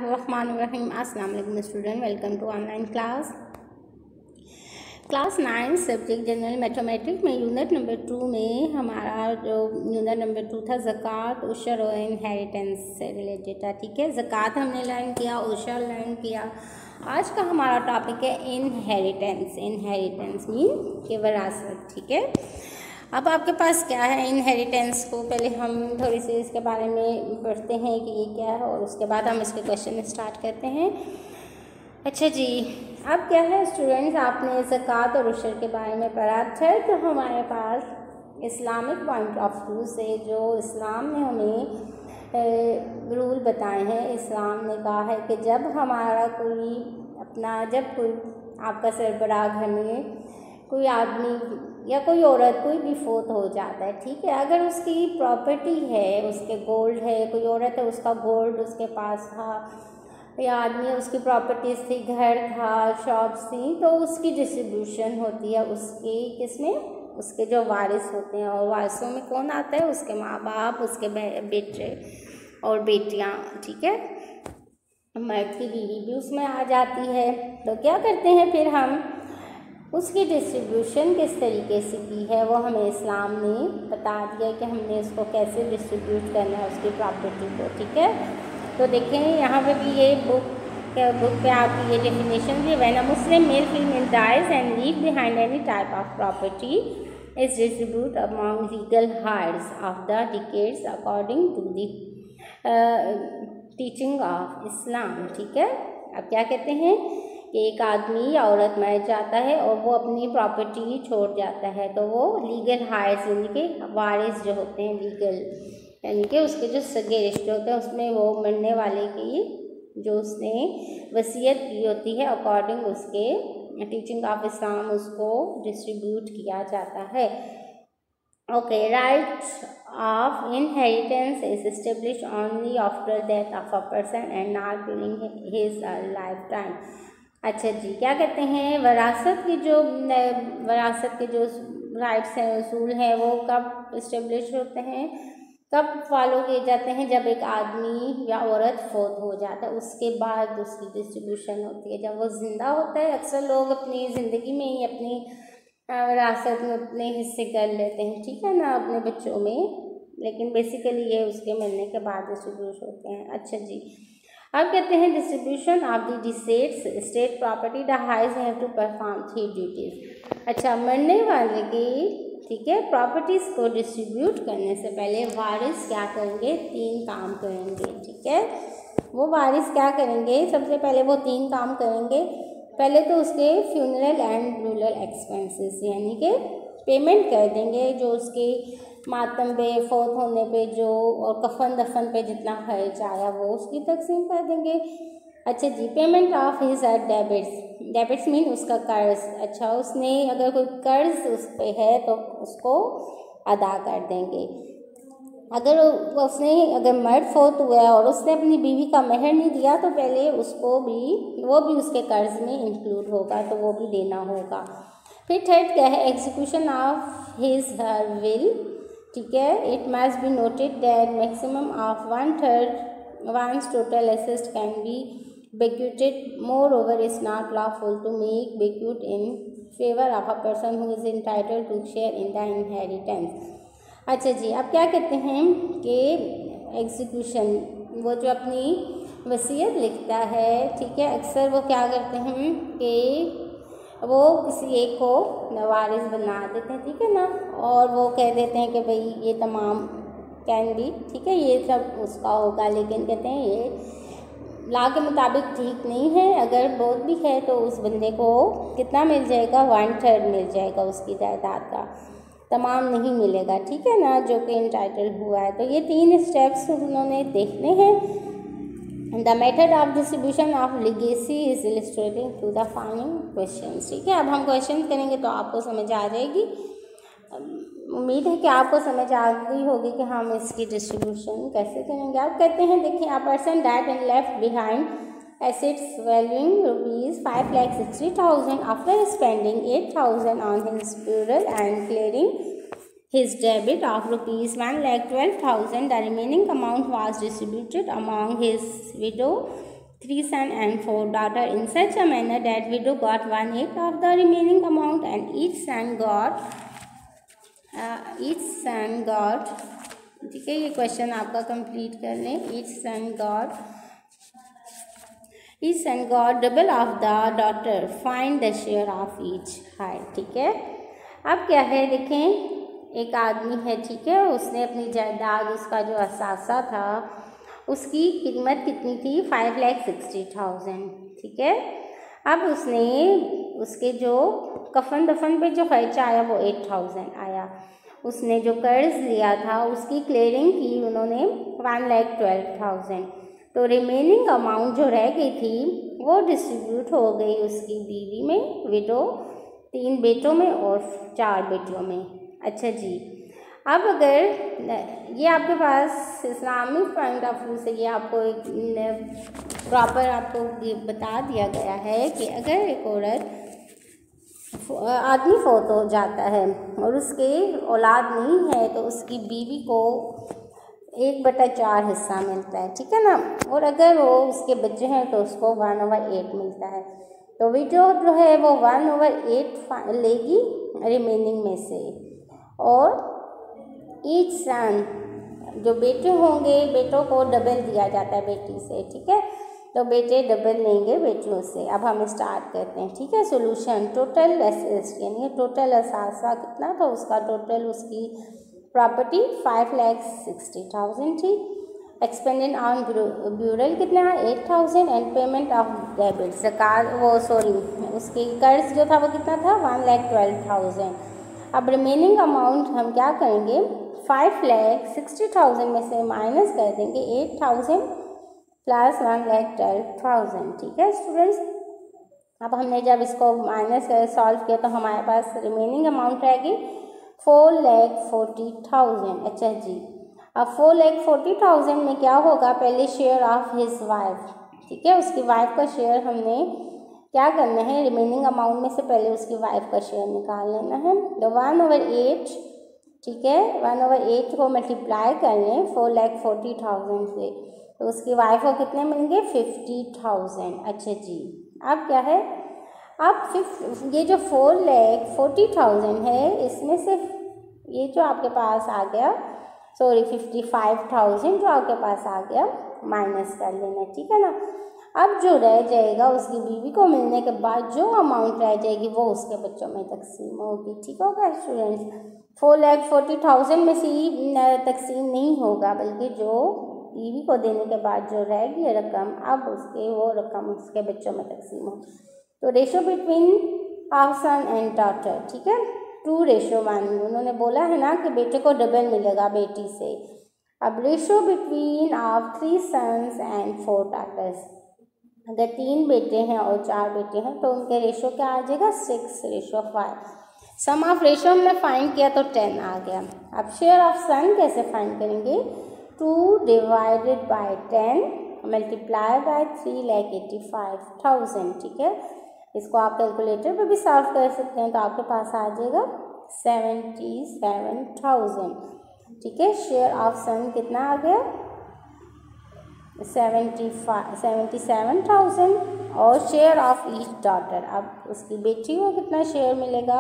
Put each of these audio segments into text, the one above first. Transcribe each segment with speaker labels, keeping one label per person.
Speaker 1: Rahim. Assalamu alaikum student, welcome to online class 9 subject general mathematics में unit number 2 में हमारा जो unit number 2 था ज़कात, उशर और इनहेरिटेंस से रिलेटेड था। ठीक है, ज़कात हमने लर्न किया, उशर लर्न किया। आज का हमारा टॉपिक है इनहेरिटेंस मीन के विरासत। ठीक है, अब आपके पास क्या है इनहेरिटेंस को पहले हम थोड़ी सी इसके बारे में पढ़ते हैं कि ये क्या है और उसके बाद हम इसके क्वेश्चन स्टार्ट करते हैं। अच्छा जी, अब क्या है स्टूडेंट्स, आपने ज़कात और उशर के बारे में पढ़ा था। तो हमारे पास इस्लामिक पॉइंट ऑफ व्यू से जो इस्लाम ने हमें रूल बताए हैं, इस्लाम ने कहा है कि जब हमारा जब कोई आपका सरबराह घर में कोई आदमी या कोई औरत कोई भी फोत हो जाता है, ठीक है, अगर उसकी प्रॉपर्टी है, उसके गोल्ड है, कोई औरत है उसका गोल्ड उसके पास था या आदमी उसकी प्रॉपर्टीज़ थी, घर था, शॉप्स थी, तो उसकी डिस्ट्रीब्यूशन होती है उसकी किसमें, उसके जो वारिस होते हैं। और वारिसों में कौन आता है, उसके माँ बाप, उसके बेटे और बेटियाँ। ठीक है, मर्द की बीवी भी उसमें आ जाती है। तो क्या करते हैं फिर हम, उसकी डिस्ट्रीब्यूशन किस तरीके से की है वो हमें इस्लाम ने बता दिया कि हमने उसको कैसे डिस्ट्रीब्यूट करना है उसकी प्रॉपर्टी को। ठीक है, तो देखें यहाँ पे भी ये बुक पे आपकी ये डेफिनेशन दी, when a Muslim male female dies and leave behind any type of property is distribute among legal heirs of the deceased's according to the teaching of Islam. ठीक है, अब क्या कहते हैं कि एक आदमी या औरत मर जाता है और वो अपनी प्रॉपर्टी छोड़ जाता है, तो वो लीगल हायर्स यानी कि वारिस जो होते हैं, लीगल यानी कि उसके जो सगे रिश्ते होते हैं, उसमें वो मरने वाले की जो उसने वसीयत की होती है अकॉर्डिंग उसके टीचिंग ऑफ इस्लाम उसको डिस्ट्रीब्यूट किया जाता है। Okay, rights of inheritance is established only after death of a person and not during his life time. अच्छा जी, क्या कहते हैं, विरासत के जो राइट्स हैं, उसूल हैं, वो कब इस्टेब्लिश होते हैं, कब फॉलो किए जाते हैं, जब एक आदमी या औरत फोत हो जाता है, उसके बाद उसकी डिस्ट्रीब्यूशन होती है। जब वो जिंदा होता है, अक्सर लोग अपनी ज़िंदगी में ही अपनी विरासत में अपने हिस्से कर लेते हैं, ठीक है ना, अपने बच्चों में, लेकिन बेसिकली ये उसके मरने के बाद डिस्ट्रीब्यूट होते हैं। अच्छा जी, अब कहते हैं distribution of the deceased's estate property, the heirs have to perform 3 duties. अच्छा, मरने वाले की, ठीक है, प्रॉपर्टीज़ को डिस्ट्रीब्यूट करने से पहले वारिस क्या करेंगे, 3 काम करेंगे। ठीक है, वो वारिस क्या करेंगे, सबसे पहले वो 3 काम करेंगे। पहले तो उसके फ्यूनरल एंड ब्यूरल एक्सपेंसेस यानी कि पेमेंट कर देंगे, जो उसके मातम पे, फोत होने पे जो और कफन दफन पे जितना खर्च आया वो उसकी तकसीम कर देंगे। अच्छा जी, payment of his debits mean उसका कर्ज। अच्छा, उसने अगर कोई कर्ज उस पर है तो उसको अदा कर देंगे। अगर मर्द फोत हुआ है और उसने अपनी बीवी का मेहर नहीं दिया तो पहले वो भी उसके कर्ज में इंक्लूड होगा, तो वो भी देना होगा। फिर थर्ड क्या है, execution of his her will. ठीक है, it must be noted that maximum of 1/3 one's total assets can be bequeathed. Moreover, it's not lawful to make bequest in favor of a person who is entitled to share in the inheritance. अच्छा जी, अब क्या कहते हैं कि execution, वो जो अपनी वसीयत लिखता है, ठीक है, अक्सर वो क्या करते हैं कि वो किसी एक को वारिस बना देते हैं, ठीक है ना, और वो कह देते हैं कि भाई ये तमाम कैन बी, ठीक है, ये सब उसका होगा, लेकिन कहते हैं ये लॉ के मुताबिक ठीक नहीं है। अगर बहुत भी है तो उस बंदे को कितना मिल जाएगा, 1/3 मिल जाएगा उसकी जायदाद का, तमाम नहीं मिलेगा, ठीक है ना, जो कि इंटाइटल हुआ है। तो ये 3 स्टेप्स उन्होंने देखने हैं। The method of distribution of legacy is illustrating to the following question. ठीक है, अब हम क्वेश्चन करेंगे तो आपको समझ आ जाएगी। उम्मीद है कि आपको समझ आ गई होगी कि हम इसकी डिस्ट्रीब्यूशन कैसे करेंगे। आप कहते हैं, देखिए, a person that and left behind assets valuing rupees 5,60,000 after spending 8,000 on his burial and clearing his debit of rupees 1,12,000. The remaining amount was distributed among his widow 3 son and 4 daughter in such a manner that widow got 1/8 of the remaining amount and each son got ठीक है, ये question आपका complete कर लें। each son got double of the daughter, find the share of each है, ठीक है। अब क्या है देखें, एक आदमी है, ठीक है, उसने अपनी जायदाद, उसका जो असासा था उसकी कीमत कितनी थी, 5,60,000, ठीक है। अब उसने उसके जो कफन दफन पे जो खर्चा आया वो 8,000 आया। उसने जो कर्ज लिया था उसकी क्लियरिंग की उन्होंने 1,12,000। तो रिमेनिंग अमाउंट जो रह गई थी वो डिस्ट्रीब्यूट हो गई उसकी बीवी में, विडो, 3 बेटों में और 4 बेटियों में। अच्छा जी, अब अगर ये आपके पास इस्लामिक पॉइंट ऑफ व्यू से ये आपको एक प्रॉपर आपको ये बता दिया गया है कि अगर एक औरत आदमी फौत हो जाता है और उसके औलाद नहीं है तो उसकी बीवी को 1/4 हिस्सा मिलता है, ठीक है ना। और अगर वो उसके बच्चे हैं तो उसको 1/8 मिलता है। तो विडो जो है वो 1/8 लेगी रिमेनिंग में से, और ईच सन जो बेटे होंगे, बेटों को डबल दिया जाता है बेटी से, ठीक है, तो बेटे डबल लेंगे बेटियों से। अब हम स्टार्ट करते हैं, ठीक है। सोल्यूशन, टोटल एसेट्स यानी टोटल असासा कितना था उसका, टोटल उसकी प्रॉपर्टी 5,60,000 थी। एक्सपेंडेड ऑन ब्यूरल कितना, 8,000 एंड पेमेंट ऑफ डेबिट ज़कात उसके कर्ज जो था वो कितना था, 1,12,000। अब रिमेनिंग अमाउंट हम क्या करेंगे, 5,60,000 में से माइनस कर देंगे 8,000 प्लस 1,12,000, ठीक है स्टूडेंट्स। अब हमने जब इसको माइनस कर सॉल्व किया तो हमारे पास रिमेनिंग अमाउंट रहेगी 4,40,000। अच्छा जी, अब 4,40,000 में क्या होगा, पहले शेयर ऑफ हिज वाइफ, ठीक है, उसकी वाइफ का शेयर हमने क्या करना है, रिमेनिंग अमाउंट में से पहले उसकी वाइफ का शेयर निकाल लेना है। तो 1/8, ठीक है, 1/8 को मल्टीप्लाई कर लें 4,40,000 से, तो उसकी वाइफ को कितने मिलेंगे, 50,000। अच्छा जी, अब क्या है, अब ये जो 4,40,000 है इसमें से ये जो आपके पास आ गया, 55,000 जो आपके पास आ गया माइनस कर लेना, ठीक है ना। अब जो रह जाएगा उसकी बीवी को मिलने के बाद जो अमाउंट रह जाएगी वो उसके बच्चों में तकसीम होगी, ठीक होगा स्टूडेंट्स। 4,40,000 में से ही तकसीम नहीं होगा, बल्कि जो बीवी को देने के बाद जो रहेगी रकम, अब वो रकम उसके बच्चों में तकसीम हो। तो ratio between of son and daughter, ठीक है, 2:1। उन्होंने बोला है ना कि बेटे को डबल मिलेगा बेटी से। अब ratio between of 3 sons and 4 daughters, अगर 3 बेटे हैं और 4 बेटे हैं तो उनके रेशो क्या आ जाएगा, 6:5। सम ऑफ रेशो हमने फाइंड किया तो 10 आ गया। अब शेयर ऑफ सन कैसे फाइंड करेंगे, 2 डिवाइडेड बाय 10 मल्टीप्लाई बाय 3,85,000, ठीक है। इसको आप कैलकुलेटर पे भी सॉल्व कर सकते हैं, तो आपके पास आ जाएगा 77,000, ठीक है। शेयर ऑफ सन कितना आ गया, 77,000, और शेयर ऑफ ईच डॉटर, अब उसकी बेटी को कितना शेयर मिलेगा,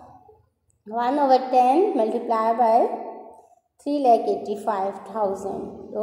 Speaker 1: 1/10 मल्टीप्लाई बाय 3,85,000, तो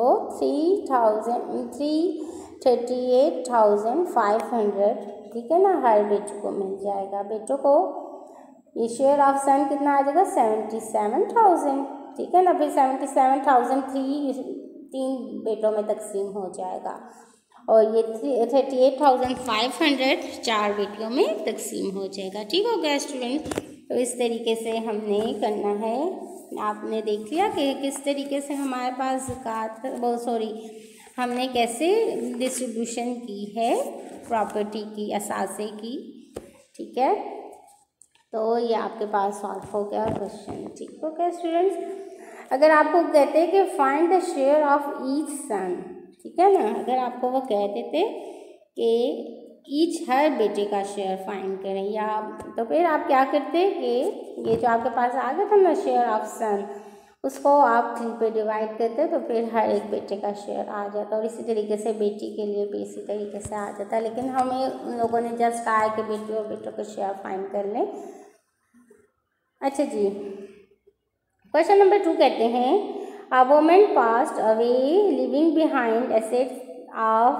Speaker 1: 338,500, ठीक है ना, हर बेटी को मिल जाएगा। बेटों को ये शेयर ऑफ सन कितना आ जाएगा, 77,000, ठीक है ना। फिर 77,000 3 बेटों में तकसीम हो जाएगा, और ये 38,500 4 बेटियों में तकसीम हो जाएगा, ठीक हो गया स्टूडेंट। तो इस तरीके से हमने करना है। आपने देख लिया कि किस तरीके से हमारे पास ज़कात हमने कैसे डिस्ट्रीब्यूशन की है प्रॉपर्टी की, असासे की, ठीक है। तो ये आपके पास सॉल्व हो गया क्वेश्चन, ठीक हो गया स्टूडेंट्स। अगर आपको कहते हैं कि find the share of each son, ठीक है ना, अगर आपको वो कह देते कि ईच हर बेटे का शेयर फाइंड करें, या तो फिर आप क्या करते कि ये जो आपके पास आ गया था ना शेयर ऑफ सन, उसको आप 3 पे डिवाइड करते तो फिर हर एक बेटे का शेयर आ जाता, और इसी तरीके से बेटी के लिए भी इसी तरीके से आ जाता। लेकिन हमें उन लोगों ने जस्ट कहा है कि बेटी और बेटों के शेयर फाइंड कर लें। अच्छा जी, क्वेश्चन नंबर 2 कहते हैं a woman passed away living behind assets of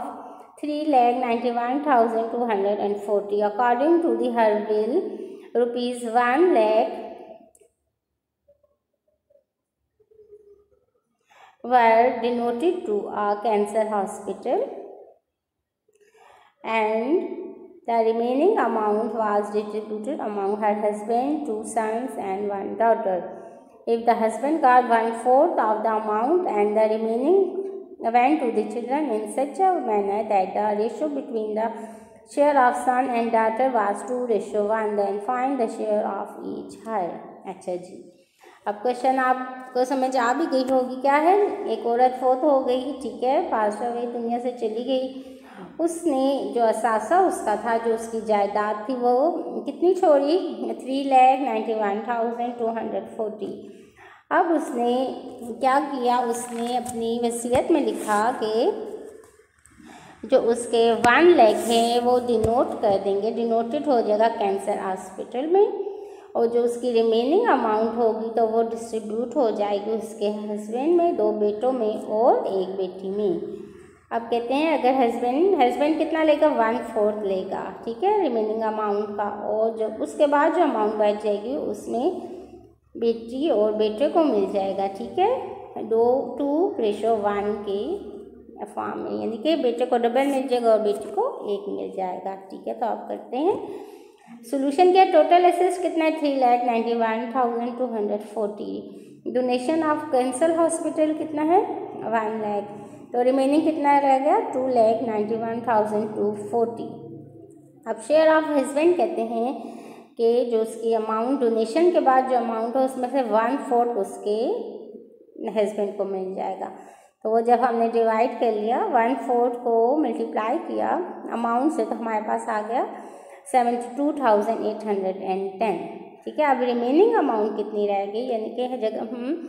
Speaker 1: 3,91,240 according to the her will ₹1 lakh were donated to a cancer hospital and the remaining amount was distributed among her husband, 2 sons and 1 daughter. If the husband got 1/4 of the amount and the remaining went to the children in such a manner that the ratio between the share of son and daughter was 2:1, then find the share of each her. अच्छा जी, अब question आपको समझ आ भी गई होगी। क्या है, एक औरत फौत हो गई, ठीक है, पास हो गई, दुनिया से चली गई। उसने जो असासा उसका था, जो उसकी जायदाद थी, वो कितनी छोड़ी, 3,91,240। अब उसने क्या किया, उसने अपनी वसीयत में लिखा कि जो उसके 1 लाख है वो डिनोट कर देंगे, डिनोटेड हो जाएगा कैंसर हॉस्पिटल में, और जो उसकी रिमेनिंग अमाउंट होगी तो वो डिस्ट्रीब्यूट हो जाएगी उसके हस्बैंड में, 2 बेटों में और 1 बेटी में। अब कहते हैं अगर हस्बैंड कितना लेगा, 1/4 लेगा, ठीक है, रिमेनिंग अमाउंट का, और जो उसके बाद जो अमाउंट बच जाएगी उसमें बेटी और बेटे को मिल जाएगा, ठीक है, 2:1 के फॉर्म में, यानी कि बेटे को डबल मिल जाएगा और बेटी को 1 मिल जाएगा, ठीक है। तो आप करते हैं सोल्यूशन क्या, टोटल एसेट्स कितना है, 3,91,240, डोनेशन ऑफ कैंसर हॉस्पिटल कितना है, 1 लाख, तो रिमेनिंग कितना रह गया, 2,91,240। अब शेयर ऑफ हस्बैंड कहते हैं कि जो उसकी अमाउंट डोनेशन के बाद जो अमाउंट है उसमें से 1/4 उसके हस्बैंड को मिल जाएगा। तो वो जब हमने डिवाइड कर लिया, 1/4 को मल्टीप्लाई किया अमाउंट से, तो हमारे पास आ गया 72,810, ठीक है। अब रिमेनिंग अमाउंट कितनी रह गई, यानी कि जगह हम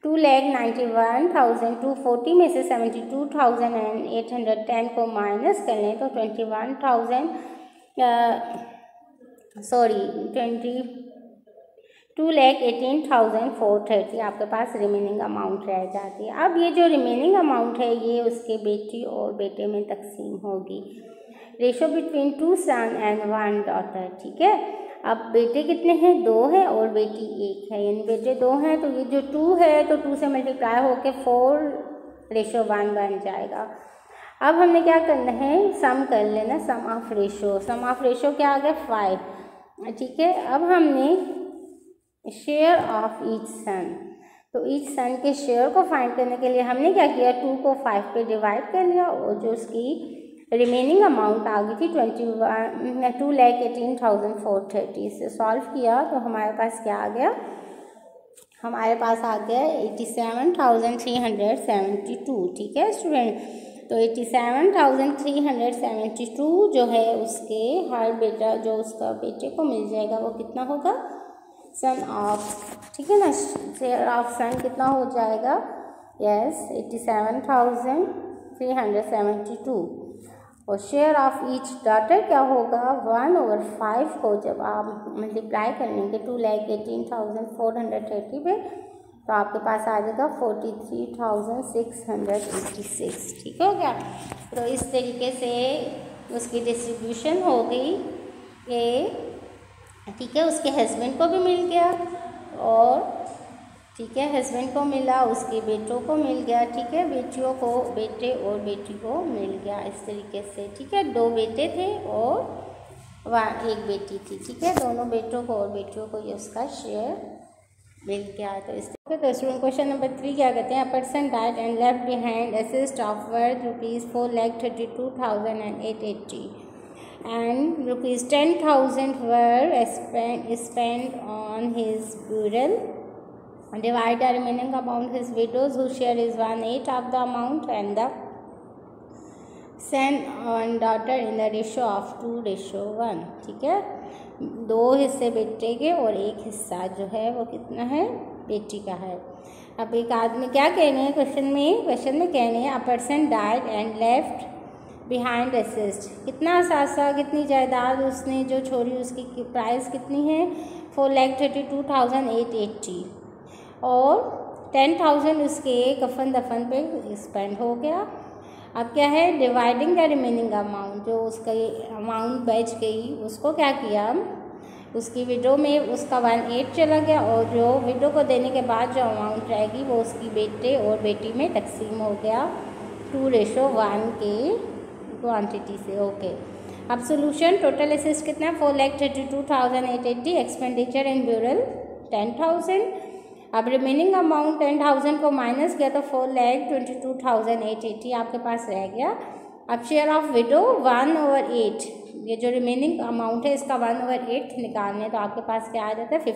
Speaker 1: 2,91,240 में से 72,810 को माइनस कर लें तो 2,18,430 आपके पास रिमेनिंग अमाउंट रह जाती है। अब ये जो रिमेनिंग अमाउंट है ये उसके बेटी और बेटे में तकसीम होगी, ratio between 2 son and 1 daughter, ठीक है। अब बेटे कितने हैं, 2 हैं और बेटी 1 है, यानी बेटे 2 हैं तो ये जो 2 है तो 2 से मल्टीप्लाई होकर 4:1 बन जाएगा। अब हमने क्या करना है, सम कर लेना, सम ऑफ रेशो क्या आ गया, 5, ठीक है। अब हमने शेयर ऑफ ईच सन, तो ईच सन के शेयर को फाइंड करने के लिए हमने क्या किया, 2 को 5 पे डिवाइड कर लिया, और जो उसकी रिमेनिंग अमाउंट आ गई थी 2,18,430 से सॉल्व किया तो हमारे पास क्या आ गया, हमारे पास आ गया 87,372, ठीक है स्टूडेंट। तो 87,372 जो है उसके हर बेटा जो उसका बेटे को मिल जाएगा वो कितना होगा, सन ऑफ, ठीक है ना, शेयर ऑफ सन कितना हो जाएगा, यस 87,372, और शेयर ऑफ ईच डॉटर क्या होगा, 1/5 को जब आप मल्टीप्लाई कर लेंगे 2,18,430 पे तो आपके पास आ जाएगा 43,686, ठीक हो गया। तो इस तरीके से उसकी डिस्ट्रीब्यूशन हो गई कि ठीक है, उसके हस्बैंड को भी मिल गया और ठीक है हस्बैंड को मिला, उसके बेटों को मिल गया, ठीक है, बेटियों को, बेटे और बेटी को मिल गया, इस तरीके से, ठीक है। 2 बेटे थे और 1 बेटी थी, ठीक है, दोनों बेटों को और बेटियों को ये उसका शेयर मिल गया। तो इस तरीके तो स्टूडेंट क्वेश्चन नंबर 3 क्या कहते हैं, a person died and left behind assets of worth ₹4,32,880 and ₹10,000 were spent on his burial. Divide the remaining amount his widows whose share is 1/8 of the amount and the son and daughter in the ratio of 2:1, ठीक है। 2 हिस्से बेटे के और 1 हिस्सा जो है वो कितना है, बेटी का है। अब एक आदमी क्या कह रहे हैं क्वेश्चन में कह रहे हैं a person died and left behind assets. कितना सासा कितनी जायदाद उसने जो छोड़ी, उसकी प्राइस कितनी है 4,32,880 और 10,000 उसके कफन दफन पे स्पेंड हो गया। अब क्या है डिवाइडिंग द रिमेनिंग अमाउंट, जो उसका अमाउंट बच गई उसको क्या किया, उसकी विडो में उसका 1/8 चला गया और जो विडो को देने के बाद जो अमाउंट रहेगी वो उसकी बेटे और बेटी में तकसीम हो गया 2:1 के क्वांटिटी से। ओके, अब सोल्यूशन टोटल एसेट्स कितना 4,32,880, एक्सपेंडिचर एंड ब्यूरल 10,000। अब रिमेनिंग अमाउंट 10,000 को माइनस किया तो 4,22,880 आपके पास रह गया। अब शेयर ऑफ विडो 1/8, ये जो रिमेनिंग अमाउंट है इसका 1/8 निकालने तो आपके पास क्या आ जाता है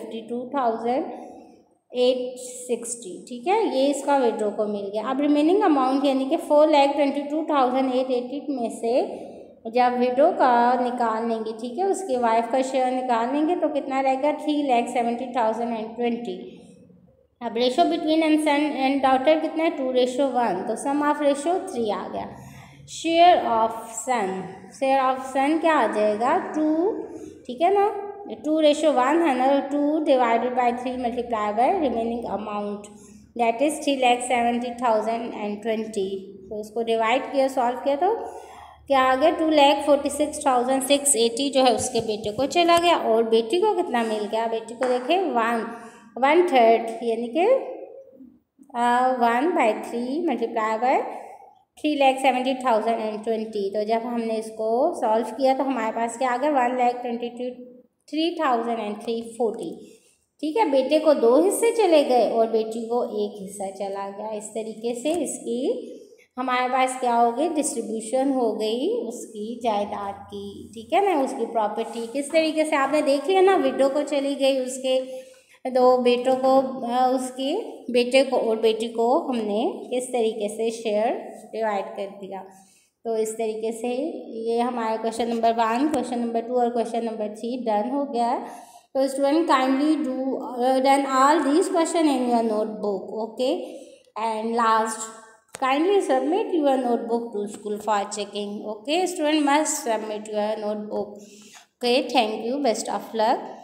Speaker 1: 52,860। ठीक है, ये इसका विड्रो को मिल गया। अब रिमेनिंग अमाउंट यानी कि 4,22,880 में से जब विडो का निकाल लेंगे, ठीक है, उसके वाइफ का शेयर निकाल लेंगे तो कितना रहेगा 3,70,020। अब ratio between son and daughter कितना है 2:1, तो सम ऑफ रेशो 3 आ गया। शेयर ऑफ सन क्या आ जाएगा 2, ठीक है ना, 2:1 है ना, 2 divided by 3 multiply by remaining amount that is 3,70,020। तो इसको डिवाइड किया, सॉल्व किया तो क्या आ गया 2,46,680 जो है उसके बेटे को चला गया और बेटी को कितना मिल गया, बेटी को देखें 1/3 यानी कि 1/3 मल्टीप्लाई बाय 3,70,020। तो जब हमने इसको सॉल्व किया तो हमारे पास क्या आ गया 1,23,340। ठीक है, बेटे को 2 हिस्से चले गए और बेटी को 1 हिस्सा चला गया। इस तरीके से इसकी हमारे पास क्या हो गई डिस्ट्रीब्यूशन हो गई उसकी जायदाद की। ठीक है ना, उसकी प्रॉपर्टी किस तरीके से आपने देख लिया ना, विडो को चली गई, उसके 2 बेटों को, उसके बेटे को और बेटी को हमने किस तरीके से शेयर डिवाइड कर दिया। तो इस तरीके से ये हमारा क्वेश्चन नंबर 1, क्वेश्चन नंबर 2 और क्वेश्चन नंबर 3 डन हो गया है। तो student kindly done all these question in your notebook. Okay, and last kindly submit your notebook to school for checking. Okay, student must submit your notebook. Okay, thank you, best of luck.